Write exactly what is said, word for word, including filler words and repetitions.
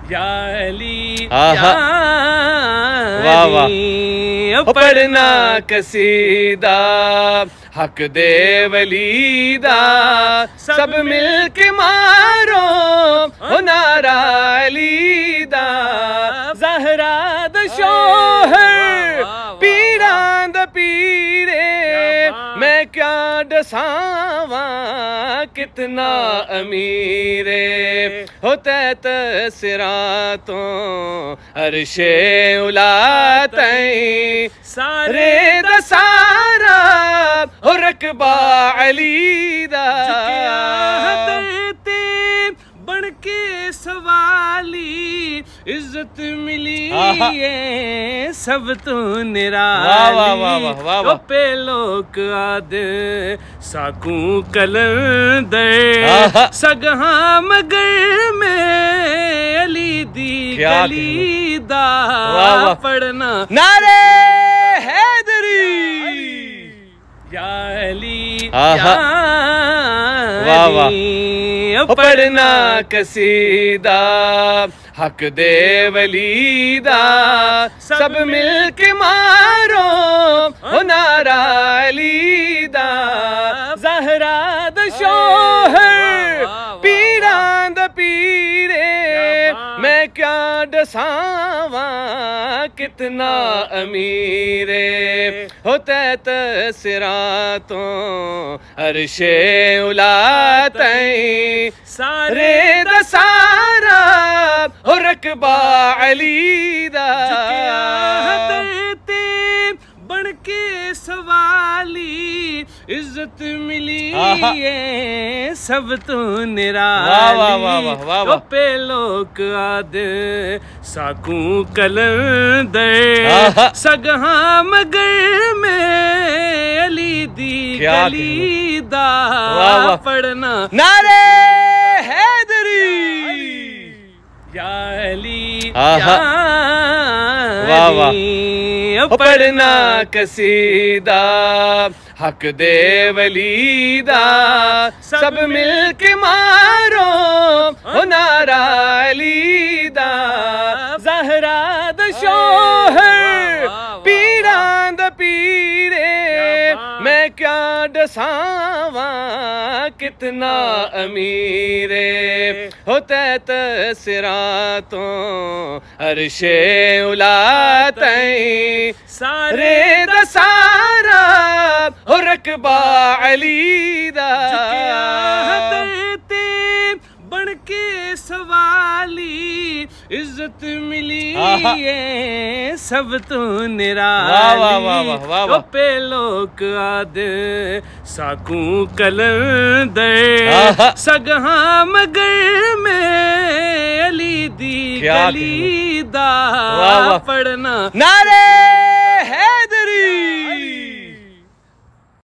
या अली आहा, वाह वाह, पढ़ना कसीदा हक दे वलीदा, सब मिल के मारो हो नारा अलीदा, ज़हरा द शोहर पीरा द पीरे, मैं क्या दसावा कितना अमीरे, होते तसिरातों अरशे उलातई, सारे दसारा हो रकबा अलीदा, बन के सवाली इज्जत मिली है सब तो निराली, पे लोग आदे साकू कलंदर, सगहा मगर में अली दी गलीदा, पढ़ना नारे हैदरी, या अली या अली, पढ़ना कसीदा हक दे वलीदा, सब मिल के मारो हो नारा अलीदा, ज़हरा द शोहर पीरा द पीरे, मैं क्या दसावा कितना अमीरे, होते तसिरातों अरशे उलातई, सारे दसारा हो रकबा अलीदा, बन के सवाली इज्जत मिली है सब तो निराली, पे लोग आदे साकू कलंदर, सगहा मगर में अली दी गलीदा, पढ़ना नारे हैदरी, या अली या अली, पढ़ना कसीदा हक दे वलीदा, सब मिल के मारो हो नारा अलीदा, ज़हरा द शोहर पीरा द पीरे, मैं क्या दसावा कितना अमीरे, होते तसिरातों अरशे उलातई, सारे दसारा हो रकबा अलीदा, बन के सवाली इज्जत मिली है सब तो निराली, पे लोग आदे साकू कलंदर, सगहा मगर में अली दी गलीदा, पढ़ना नारे